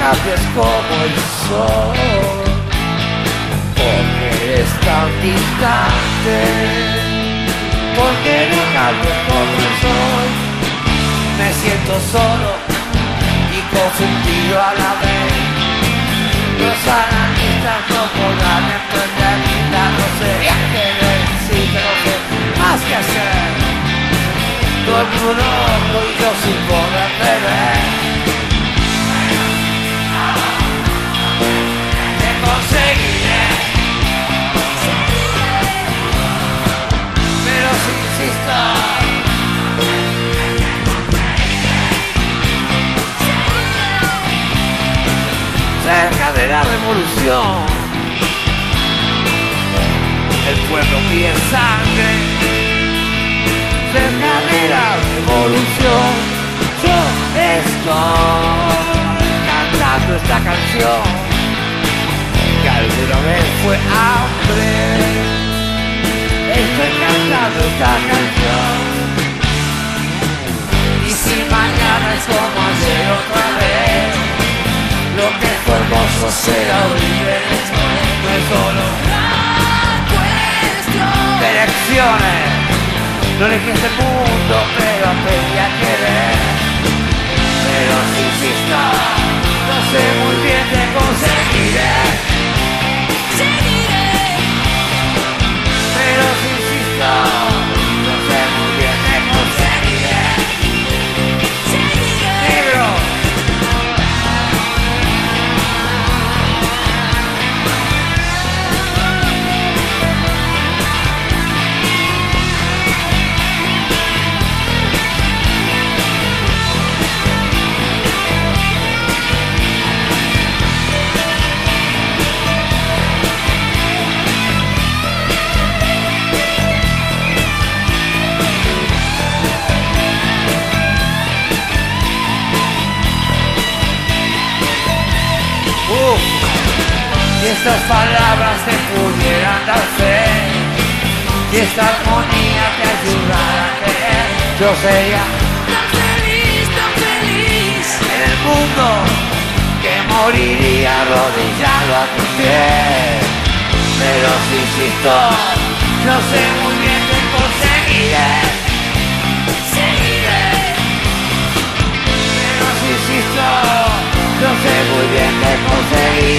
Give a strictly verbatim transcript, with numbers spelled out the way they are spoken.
cambies como el sol, porque eres tan distante, porque no cambies como el sol. Me siento solo y confundido a la vez. Los analistas no podrán entender la grosería que decir, pero no sé más que hacer. Todo el mundo loco y yo sin poder beber. Te conseguiré, pero si insisto, cerca de la revolución, el pueblo pide sangre. Cerca de la revolución, yo estoy cantando esta canción que alguna vez fue hambre. Estoy cantando esta canción, y si mañana es como ayer otra vez, lo que fue hermoso será horrible. No es solo una cuestión de elecciones. No elegí este mundo, pero aprendí a querer. Pero si insisto, no sé muy bien qué conseguiré. Seguiré. Pero si insisto, no sé muy bien qué conseguiré. Seguiré. Negro. Si estas palabras te pudieran dar fe, si esta armonía te ayudara a creer, yo sería tan feliz, tan feliz en el mundo, que moriría arrodillado a tus pies. Pero si insisto, no sé muy bien qué conseguiré. Seguiré. Pero si insisto, no sé muy bien qué conseguiré.